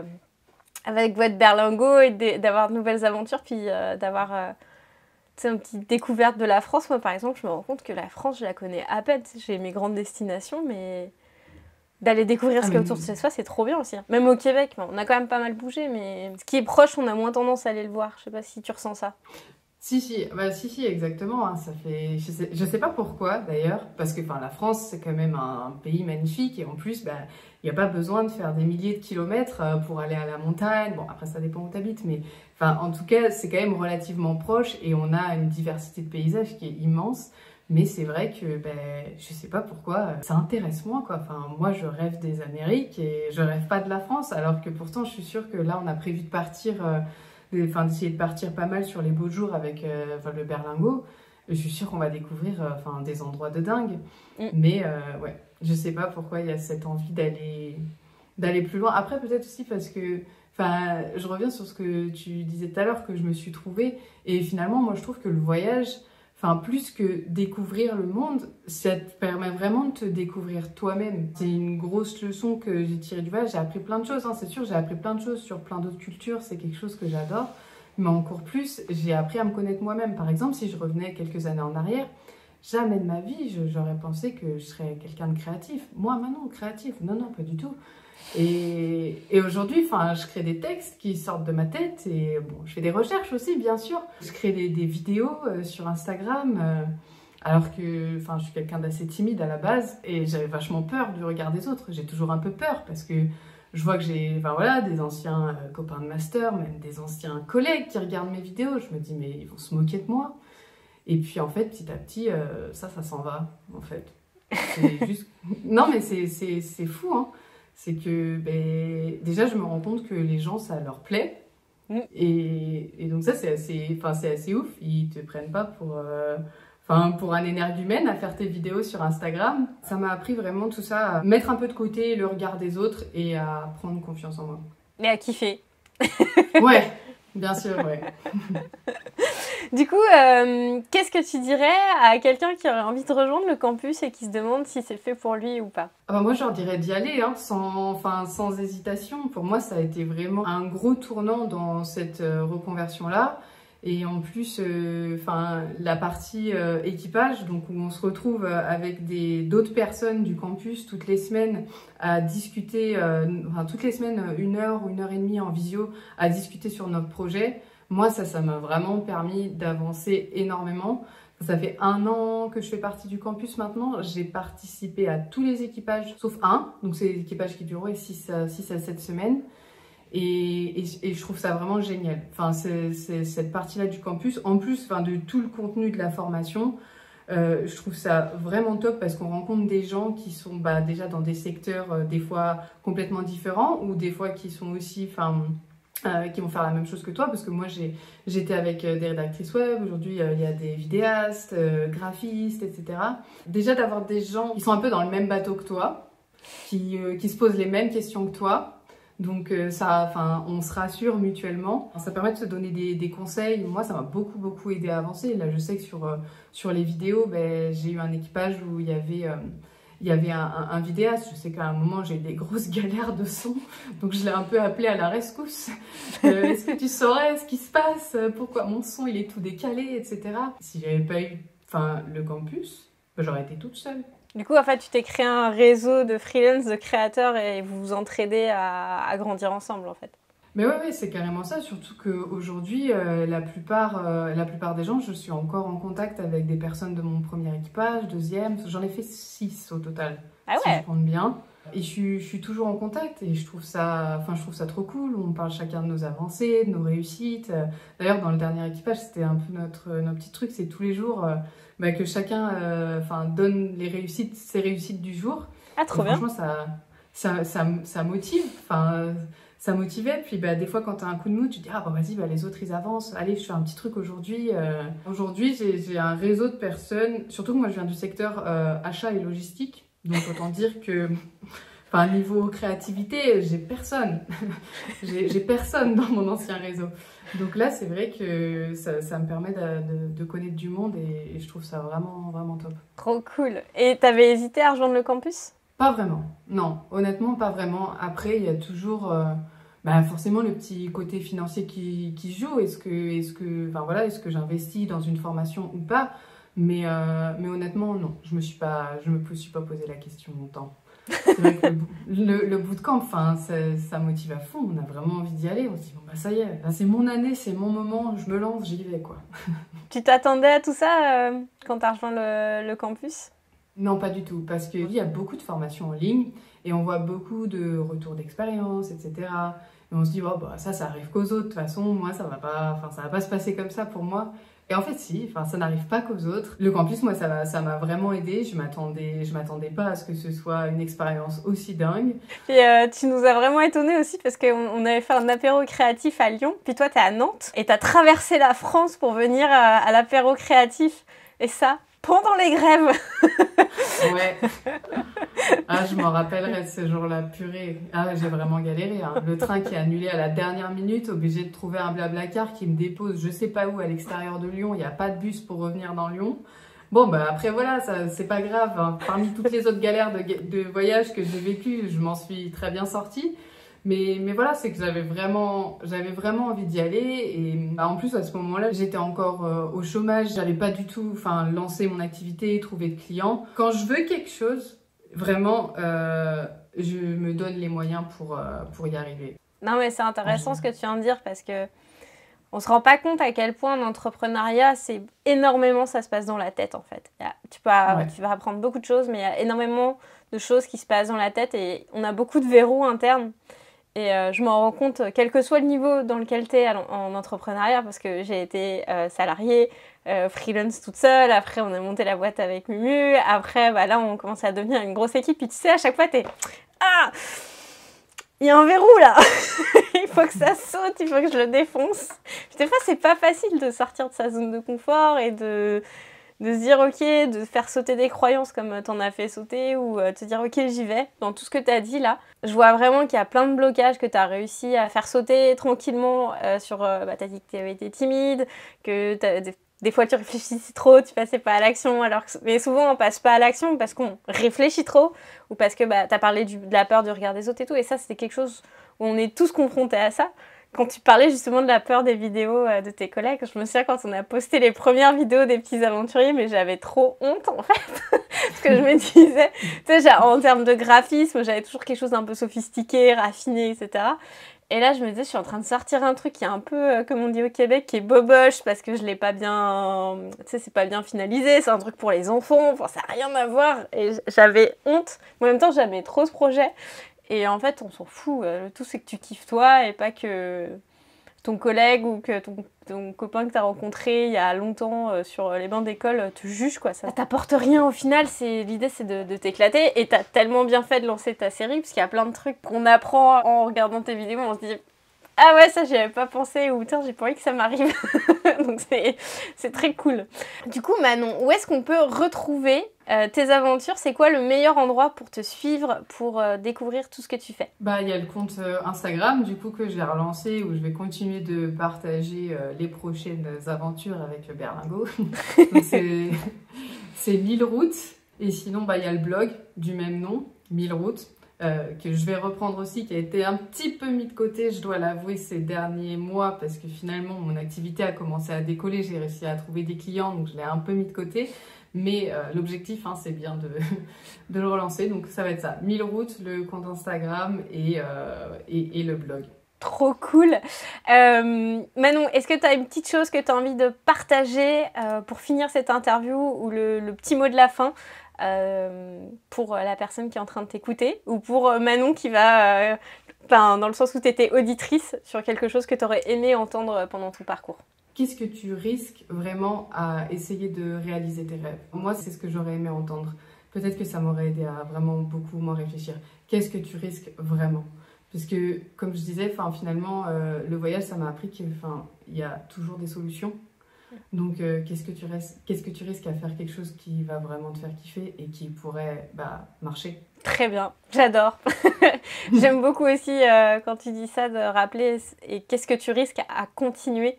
avec votre berlingot et de... d'avoir de nouvelles aventures, puis euh, d'avoir euh, une petite découverte de la France. Moi, par exemple, je me rends compte que la France, je la connais à peine. J'ai mes grandes destinations, mais d'aller découvrir ah, ce qu'il y a autour de chez soi, c'est trop bien aussi. Même au Québec, on a quand même pas mal bougé, mais ce qui est proche, on a moins tendance à aller le voir. Je sais pas si tu ressens ça. Si, si, bah, si, si, exactement. Hein, ça fait, je sais, je sais pas pourquoi d'ailleurs, parce que la France c'est quand même un, un pays magnifique et en plus, bah, il n'y a pas besoin de faire des milliers de kilomètres pour aller à la montagne. Bon, après ça dépend où tu habites, mais en tout cas, c'est quand même relativement proche et on a une diversité de paysages qui est immense. Mais c'est vrai que bah, je sais pas pourquoi, ça intéresse moins quoi. Enfin, moi je rêve des Amériques et je rêve pas de la France, alors que pourtant je suis sûre que là on a prévu de partir. Euh, Enfin, d'essayer de partir pas mal sur les beaux jours avec euh, enfin, le berlingot. Je suis sûre qu'on va découvrir euh, enfin, des endroits de dingue. Mm. Mais euh, ouais, je sais pas pourquoi il y a cette envie d'aller d'aller plus loin. Après, peut-être aussi parce que, enfin, je reviens sur ce que tu disais tout à l'heure, que je me suis trouvée. Et finalement, moi, je trouve que le voyage, enfin, plus que découvrir le monde, ça te permet vraiment de te découvrir toi-même. C'est une grosse leçon que j'ai tirée du voyage. J'ai appris plein de choses, hein, c'est sûr. J'ai appris plein de choses sur plein d'autres cultures. C'est quelque chose que j'adore. Mais encore plus, j'ai appris à me connaître moi-même. Par exemple, si je revenais quelques années en arrière, jamais de ma vie, je, j'aurais pensé que je serais quelqu'un de créatif. Moi, maintenant, créatif, non, non, pas du tout. Et, et aujourd'hui, enfin, je crée des textes qui sortent de ma tête et bon, je fais des recherches aussi, bien sûr. Je crée des, des vidéos euh, sur Instagram, euh, alors que, enfin, je suis quelqu'un d'assez timide à la base et j'avais vachement peur du regard des autres. J'ai toujours un peu peur parce que je vois que j'ai, enfin voilà, des anciens euh, copains de master, même des anciens collègues qui regardent mes vidéos. Je me dis mais ils vont se moquer de moi. Et puis en fait, petit à petit, euh, ça, ça s'en va, en fait. C'est juste... Non mais c'est, c'est, c'est fou, hein. C'est que ben, déjà je me rends compte que les gens ça leur plaît mmh. et, et donc ça c'est assez, enfin, c'est assez ouf, ils te prennent pas pour, euh, enfin, pour un énergumène à faire tes vidéos sur Instagram. Ça m'a appris vraiment tout ça, à mettre un peu de côté le regard des autres et à prendre confiance en moi. Et à kiffer. Ouais, bien sûr, ouais. Du coup, euh, qu'est-ce que tu dirais à quelqu'un qui aurait envie de rejoindre le campus et qui se demande si c'est fait pour lui ou pas? Ah bah moi, je leur dirais d'y aller, hein, sans, enfin, sans hésitation. Pour moi, ça a été vraiment un gros tournant dans cette euh, reconversion-là. Et en plus, enfin, euh, la partie euh, équipage, donc où on se retrouve avec des d'autres personnes du campus toutes les semaines à discuter, euh, enfin toutes les semaines une heure ou une heure et demie en visio à discuter sur notre projet. Moi, ça, ça m'a vraiment permis d'avancer énormément. Ça fait un an que je fais partie du campus maintenant. J'ai participé à tous les équipages, sauf un. Donc, c'est des équipages qui durent six à sept semaines. Et, et, et je trouve ça vraiment génial. Enfin, c'est, c'est cette partie-là du campus, en plus enfin, de tout le contenu de la formation, euh, je trouve ça vraiment top parce qu'on rencontre des gens qui sont bah, déjà dans des secteurs euh, des fois complètement différents ou des fois qui sont aussi... enfin Euh, qui vont faire la même chose que toi, parce que moi j'étais avec euh, des rédactrices web, aujourd'hui euh, il y a des vidéastes, euh, graphistes, et cetera. Déjà d'avoir des gens qui sont un peu dans le même bateau que toi, qui, euh, qui se posent les mêmes questions que toi, donc euh, ça, enfin, on se rassure mutuellement. Ça permet de se donner des, des conseils. Moi ça m'a beaucoup beaucoup aidé à avancer. Là je sais que sur, euh, sur les vidéos, ben, j'ai eu un équipage où il y avait... Euh, Il y avait un, un, un vidéaste, je sais qu'à un moment j'ai eu des grosses galères de son, donc je l'ai un peu appelé à la rescousse. Euh, Est-ce que tu saurais ce qui se passe? Pourquoi mon son il est tout décalé, et cetera. Si j'avais pas eu enfin, le campus, ben, j'aurais été toute seule. Du coup, en fait, tu t'es créé un réseau de freelance, de créateurs et vous vous entraidez à, à grandir ensemble en fait. Mais oui, ouais, c'est carrément ça, surtout qu'aujourd'hui, euh, la, plupart, euh, la plupart des gens, je suis encore en contact avec des personnes de mon premier équipage, deuxième, j'en ai fait six au total, ah ouais. si je compte bien. Et je suis, je suis toujours en contact et je trouve ça, enfin, je trouve ça trop cool, on parle chacun de nos avancées, de nos réussites. D'ailleurs, dans le dernier équipage, c'était un peu notre, notre petit truc, c'est tous les jours euh, bah, que chacun euh, donne les réussites, ses réussites du jour. Ah, trop bien. Franchement, ça, ça, ça, ça motive, enfin... ça motivait, puis bah, des fois quand tu as un coup de mou, tu te dis « Ah bah vas-y, bah, les autres ils avancent, allez je fais un petit truc aujourd'hui euh... ». Aujourd'hui j'ai un réseau de personnes, surtout que moi je viens du secteur euh, achat et logistique, donc autant dire que enfin, niveau créativité, j'ai personne, j'ai personne dans mon ancien réseau. Donc là c'est vrai que ça, ça me permet de, de, de connaître du monde et, et je trouve ça vraiment, vraiment top. Trop cool. Et t'avais hésité à rejoindre le campus ? Pas vraiment, non, honnêtement pas vraiment. Après il y a toujours... Euh, bah forcément le petit côté financier qui, qui joue, est-ce que, est-ce que, enfin voilà, est-ce que j'investis dans une formation ou pas, mais, euh, mais honnêtement non, je me suis pas, je me suis pas posé la question longtemps. C'est vrai que le, le, le bootcamp, enfin ça, ça motive à fond, on a vraiment envie d'y aller, on se dit bon bah ça y est, c'est mon année, c'est mon moment, je me lance, j'y vais quoi. Tu t'attendais à tout ça euh, quand tu as rejoint le, le campus ? Non, pas du tout, parce qu'il y a beaucoup de formations en ligne et on voit beaucoup de retours d'expérience, et cetera. Et on se dit, oh, bah, ça, ça arrive qu'aux autres, de toute façon, moi, ça va pas, enfin, ça va pas se passer comme ça pour moi. Et en fait, si, enfin, ça n'arrive pas qu'aux autres. Le campus, moi, ça m'a ça m'a vraiment aidé. Je m'attendais, je m'attendais pas à ce que ce soit une expérience aussi dingue. Et euh, tu nous as vraiment étonnés aussi parce qu'on on avait fait un apéro créatif à Lyon. Puis toi, t'es à Nantes et t'as traversé la France pour venir à, à l'apéro créatif. Et ça, pendant les grèves. Ouais. Ah, je m'en rappellerai de ce jour-là, purée. Ah, j'ai vraiment galéré. Hein. Le train qui est annulé à la dernière minute, obligé de trouver un blablacar qui me dépose je sais pas où à l'extérieur de Lyon. Il n'y a pas de bus pour revenir dans Lyon. Bon, bah après voilà, c'est pas grave. Hein. Parmi toutes les autres galères de, de voyage que j'ai vécues, je m'en suis très bien sortie. Mais, mais voilà, c'est que j'avais vraiment, j'avais vraiment envie d'y aller. Et bah, en plus, à ce moment-là, j'étais encore euh, au chômage. J'avais pas du tout enfin, lancé mon activité, trouvé de clients. Quand je veux quelque chose, vraiment, euh, je me donne les moyens pour, euh, pour y arriver. Non, mais c'est intéressant ce que tu viens de dire parce que on se rend pas compte à quel point l'entrepreneuriat, c'est énormément, ça se passe dans la tête en fait. Tu, peux, ouais. tu vas apprendre beaucoup de choses, mais il y a énormément de choses qui se passent dans la tête et on a beaucoup de verrous internes. Et euh, je m'en rends compte, quel que soit le niveau dans lequel tu es en, en entrepreneuriat, parce que j'ai été euh, salariée, euh, freelance toute seule, après on a monté la boîte avec Mumu, après bah, là on commence à devenir une grosse équipe, puis tu sais, à chaque fois tu es « Ah, il y a un verrou là il faut que ça saute, il faut que je le défonce ». Des fois c'est pas facile de sortir de sa zone de confort et de... de se dire ok, de faire sauter des croyances comme t'en as fait sauter ou euh, te dire ok j'y vais. Dans tout ce que t'as dit là, je vois vraiment qu'il y a plein de blocages que t'as réussi à faire sauter tranquillement euh, sur... Euh, bah, t'as dit que t'avais été timide, que des, des fois tu réfléchissais trop, tu passais pas à l'action, alors que, mais souvent on passe pas à l'action parce qu'on réfléchit trop ou parce que bah, t'as parlé du, de la peur du regard des autres et tout, et ça c'était quelque chose où on est tous confrontés à ça. Quand tu parlais justement de la peur des vidéos euh, de tes collègues, je me souviens quand on a posté les premières vidéos des petits aventuriers, mais j'avais trop honte en fait. Parce que je me disais, tu sais, en termes de graphisme, j'avais toujours quelque chose d'un peu sophistiqué, raffiné, et cetera. Et là, je me disais, je suis en train de sortir un truc qui est un peu, euh, comme on dit au Québec, qui est boboche, parce que je l'ai pas bien... Tu sais, c'est pas bien finalisé, c'est un truc pour les enfants, enfin, ça n'a rien à voir. Et j'avais honte. Mais en même temps, j'aimais trop ce projet. Et en fait, on s'en fout. Le tout, c'est que tu kiffes toi et pas que ton collègue ou que ton, ton copain que tu as rencontré il y a longtemps euh, sur les bancs d'école te juge, quoi. Ça t'apporte rien au final. L'idée, c'est de, de t'éclater. Et tu as tellement bien fait de lancer ta série parce qu'il y a plein de trucs qu'on apprend en regardant tes vidéos. On se dit, ah ouais, ça, j'y avais pas pensé. Ou tiens, j'ai pas envie que ça m'arrive. Donc, c'est très cool. Du coup, Manon, où est-ce qu'on peut retrouver Euh, tes aventures? C'est quoi le meilleur endroit pour te suivre, pour euh, découvrir tout ce que tu fais? Bah, il y a le compte euh, Instagram du coup que j'ai relancé, où je vais continuer de partager euh, les prochaines aventures avec le berlingot. C'est mille routes. Et sinon, bah, il y a le blog du même nom, mille routes, euh, que je vais reprendre aussi, qui a été un petit peu mis de côté, je dois l'avouer, ces derniers mois, parce que finalement mon activité a commencé à décoller, j'ai réussi à trouver des clients, donc je l'ai un peu mis de côté. Mais euh, l'objectif, hein, c'est bien de, de le relancer. Donc ça va être ça, mille routes, le compte Instagram et, euh, et, et le blog. Trop cool. Euh, Manon, est-ce que tu as une petite chose que tu as envie de partager euh, pour finir cette interview, ou le, le petit mot de la fin euh, pour la personne qui est en train de t'écouter, ou pour Manon qui va, euh, ben, dans le sens où tu étais auditrice sur quelque chose que tu aurais aimé entendre pendant ton parcours? Qu'est-ce que tu risques vraiment à essayer de réaliser tes rêves? Moi, c'est ce que j'aurais aimé entendre. Peut-être que ça m'aurait aidé à vraiment beaucoup moins réfléchir. Qu'est-ce que tu risques vraiment? Parce que, comme je disais, finalement, euh, le voyage, ça m'a appris qu'il y a toujours des solutions. Donc, euh, qu'est-ce que tu restes, qu'est-ce que tu risques à faire quelque chose qui va vraiment te faire kiffer et qui pourrait bah, marcher? Très bien, j'adore. J'aime beaucoup aussi euh, quand tu dis ça, de rappeler et qu'est-ce que tu risques à continuer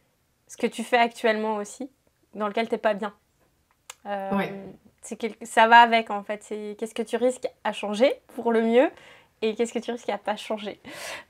ce que tu fais actuellement aussi, dans lequel t'es pas bien. Euh, ouais. Quelque... Ça va avec en fait. C'est qu'est-ce que tu risques à changer pour le mieux et qu'est-ce que tu risques à pas changer.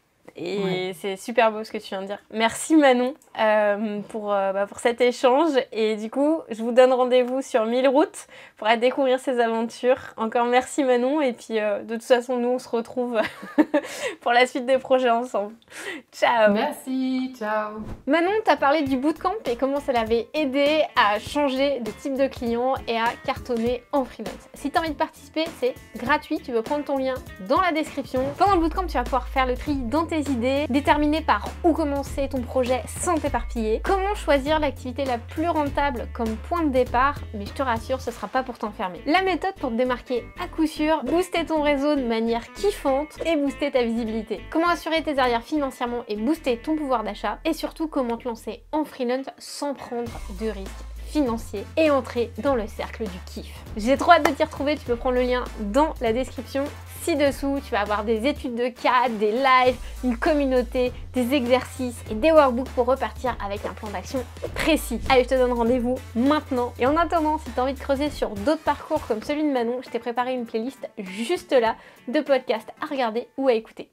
Et ouais. C'est super beau ce que tu viens de dire. Merci Manon euh, pour, euh, bah, pour cet échange. Et du coup, je vous donne rendez-vous sur mille routes pour aller découvrir ces aventures. Encore merci Manon. Et puis, euh, de toute façon, nous, on se retrouve pour la suite des projets ensemble. Ciao. Merci, ciao. Manon t'a parlé du bootcamp et comment ça l'avait aidé à changer de type de client et à cartonner en freelance. Si tu as envie de participer, c'est gratuit. Tu peux prendre ton lien dans la description. Pendant le bootcamp, tu vas pouvoir faire le tri dans tes idées, déterminer par où commencer ton projet sans t'éparpiller, comment choisir l'activité la plus rentable comme point de départ, mais je te rassure, ce sera pas pour t'enfermer. La méthode pour te démarquer à coup sûr, booster ton réseau de manière kiffante et booster ta visibilité. Comment assurer tes arrières financièrement et booster ton pouvoir d'achat, et surtout comment te lancer en freelance sans prendre de risques financier et entrer dans le cercle du kiff. J'ai trop hâte de t'y retrouver, tu peux prendre le lien dans la description. Ci-dessous, tu vas avoir des études de cas, des lives, une communauté, des exercices et des workbooks pour repartir avec un plan d'action précis. Allez, je te donne rendez-vous maintenant. Et en attendant, si tu as envie de creuser sur d'autres parcours comme celui de Manon, je t'ai préparé une playlist juste là de podcasts à regarder ou à écouter.